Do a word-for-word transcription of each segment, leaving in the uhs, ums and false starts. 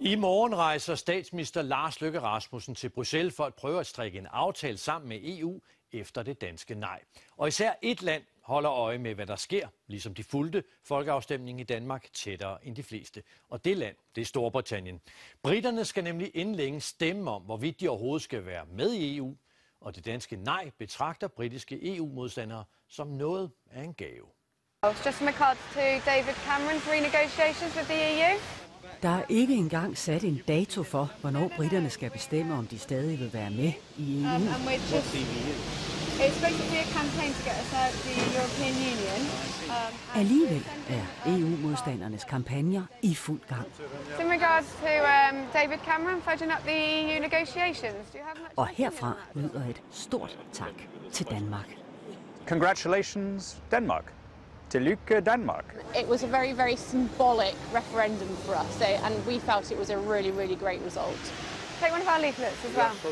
I morgen rejser statsminister Lars Løkke Rasmussen til Bruxelles for at prøve at strikke en aftale sammen med E U efter det danske nej. Og især et land holder øje med, hvad der sker, ligesom de fulgte folkeafstemningen i Danmark tættere end de fleste. Og det land, det er Storbritannien. Briterne skal nemlig inden længe stemme om, hvorvidt de overhovedet skal være med i E U. Og det danske nej betragter britiske E U-modstandere som noget af en gave. Just in regards to David Cameron's renegotiations with the E U. Der er ikke engang sat en dato for, hvornår briterne skal bestemme, om de stadig vil være med i E U. Um, and we're just, it's supposed to be a campaign to get us out of the European Union. Um, Alligevel er E U-modstandernes kampagner i fuld gang. in regards to um, David Cameron fudging up the E U negotiations, do you have much? Og herfra lyder et stort tak til Danmark. Congratulations, Denmark. Tillykke, Danmark. It was a very, very symbolic referendum for us, eh, and we felt it was a really, really great result. Take one of our leaflets as well.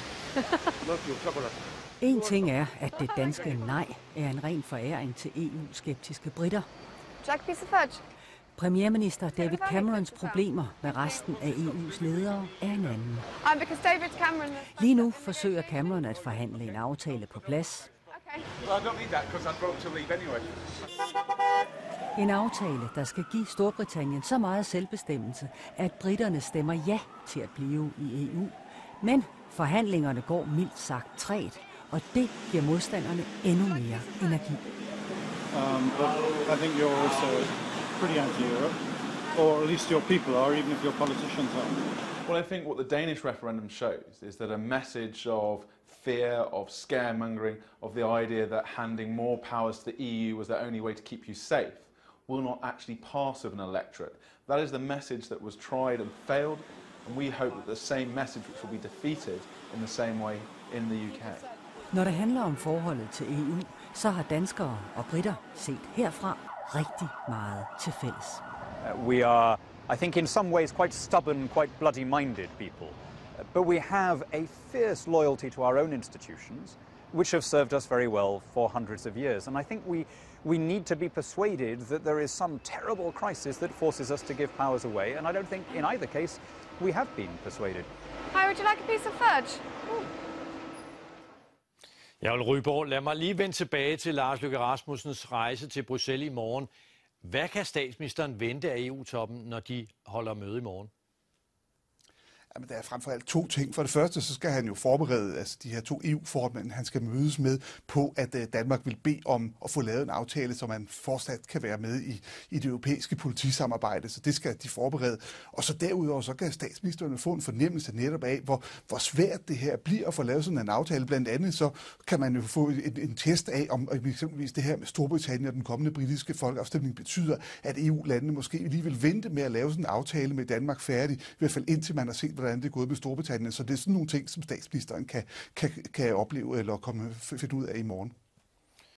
En ting er, at det danske nej er en ren foræring til E U-skeptiske britter. Would you like a piece of fudge? Premierminister David Camerons problemer med resten af E U's ledere er en anden. Um, because David Cameron. Lige nu forsøger Cameron at forhandle en aftale på plads. Okay. Well, I don't need that because I'm voting to leave anyway. En aftale, der skal give Storbritannien så meget selvbestemmelse, at britterne stemmer ja til at blive i E U. Men forhandlingerne går mildt sagt trægt, og det giver modstanderne endnu mere energi. Um, but I think you're also pretty anti-Europe, or at least your people are, even if your politicians aren't. Well, I think what the Danish referendum shows is that a message of fear, of scaremongering, of the idea that handing more powers to the E U was the only way to keep you safe, will not actually pass of an electorate. That is the message that was tried and failed, and we hope that the same message which will be defeated in the same way in the U K. Når det handler om forholdet til E U, så har danskere og britter set herfra rigtig meget til fælles. Uh, we are, I think, in some ways quite stubborn, quite bloody-minded people. Uh, but we have a fierce loyalty to our own institutions, which have served us very well for hundreds of years. And I think we, we need to be persuaded that there is some terrible crisis that forces us to give powers away. And I don't think in either case we have been persuaded. Hi, would you like a piece of fudge? Ooh. Jeg vil Ryborg, lad mig lige vende tilbage til Lars Løkke Rasmussens rejse til Bruxelles i morgen. Hvad kan statsministeren vente af E U-toppen, når de holder møde i morgen? Jamen, der er frem for alt to ting. For det første, så skal han jo forberede altså, de her to E U-formænd, han skal mødes med på, at uh, Danmark vil bede om at få lavet en aftale, så man fortsat kan være med i, i det europæiske politisamarbejde. Så det skal de forberede. Og så derudover, så kan statsministeren få en fornemmelse netop af, hvor, hvor svært det her bliver at få lavet sådan en aftale. Blandt andet så kan man jo få en, en test af, om eksempelvis det her med Storbritannien og den kommende britiske folkeafstemning betyder, at E U-landene måske lige vil vente med at lave sådan en aftale med Danmark færdig, i hvert fald indtil man har set, hvordan det er gået med Storbritannien. Så det er sådan nogle ting, som statsministeren kan, kan, kan opleve eller komme finde ud af i morgen.